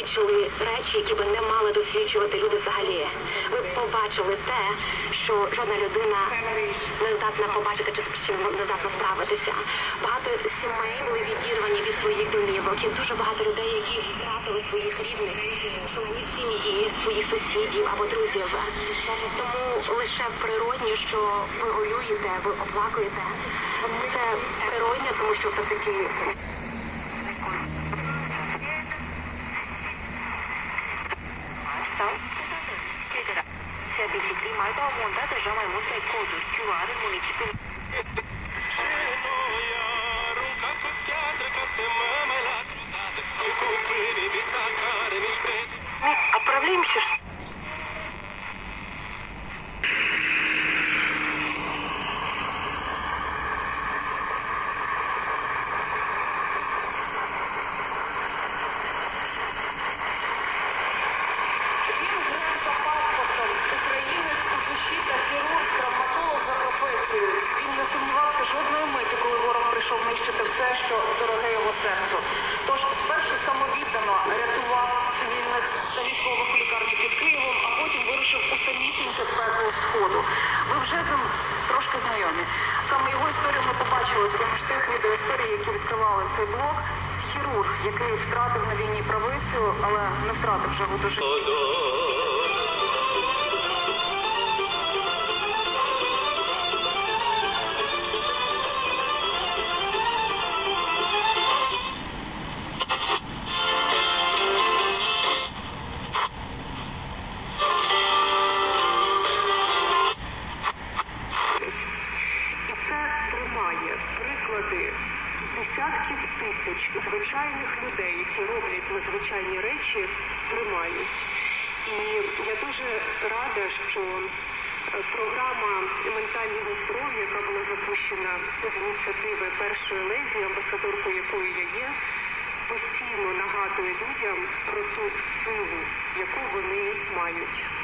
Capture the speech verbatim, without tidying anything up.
побачили речі, які би не мали досліджувати люди взагалі. Ви побачили те, що жодна людина не здатна побачити чи з чим не здатна справитися. Багато сімей були відірвані від своїх домівок. І дуже багато людей, які втратили своїх рідних, членів сім'ї, своїх сусідів або друзів. Тому лише природні, що ви горюєте, ви оплакуєте. Це природне, тому що все-таки... Se adevii mai la un moment dat deja mai multe coduri Q R în municipiul. Отправляемся. Знищити все, що дороге його серцю. Тож спершу самовіддано рятував цивільних та військових у лікарні під Києвом, а потім вирушив у самісіньке пекло Сходу. Ви вже з ним трошки знайомі. Саме його історію ми побачили з поміж тих відеоісторій, які відкривали цей блог. Хірург, який втратив на війні правицю, але не втратив жагу до життя. Десятків тисяч звичайних людей, які роблять надзвичайні речі, тримають. І я дуже рада, що програма ментального здоров'я, яка була запущена з ініціативи першої леді, амбасадоркою якої я є, постійно нагадує людям про ту силу, яку вони мають.